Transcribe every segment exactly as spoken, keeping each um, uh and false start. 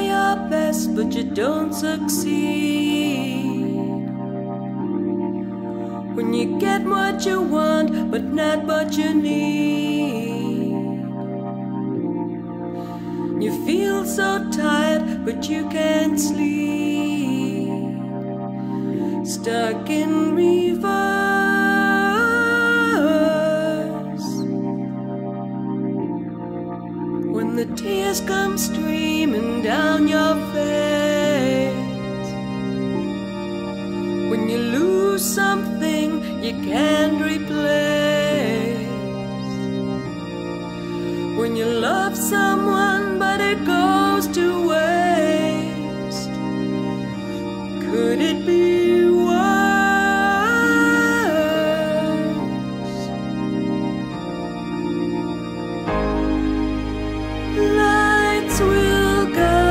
your best, but you don't succeed. When you get what you want, but not what you need. You feel so tired, but you can't sleep. Stuck in reverse. When the tears come streaming down your face. When you lose something you can't replace. When you love someone but it goes to waste. Could it be worse? Lights will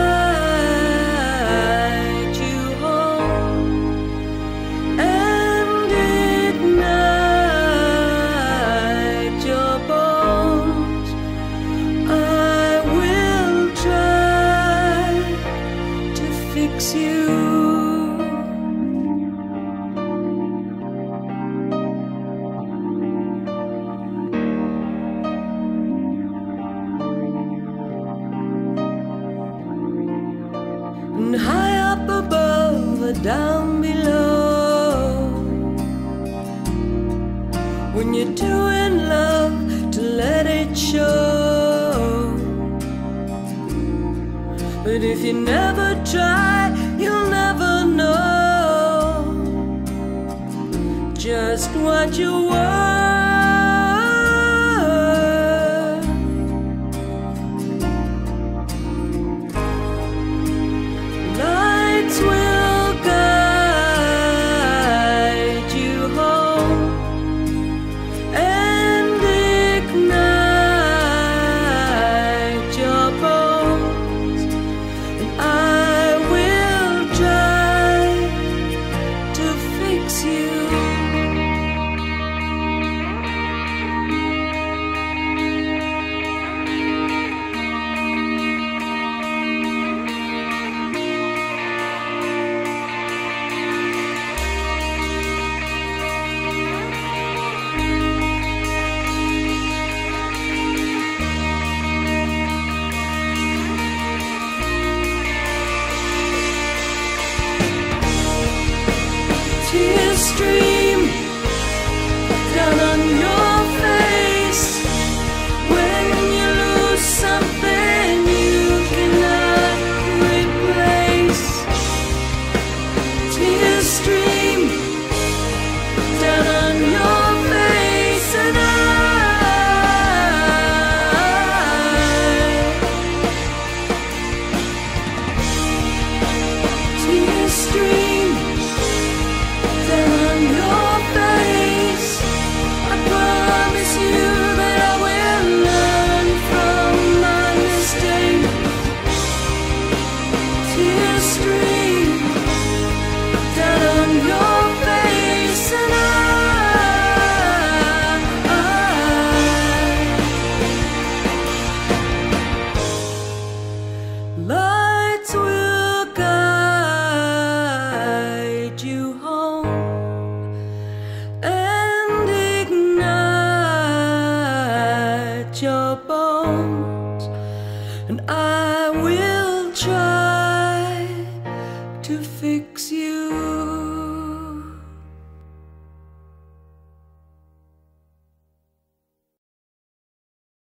guide you home and ignite your bones. I will try to fix you. And high up above or down below, when you're too in love to let it show. But if you never try, you'll never know just what you were. Lights will guide you home and ignite your bones, and I will try to fix you. Tears stream down on your face when you lose something you cannot replace. Tears stream down on your face, and I tears stream down on your face. I promise you that I will learn from my mistake. Tears stream down on your face, and I, I lights will guide you home and ignite your bones, and I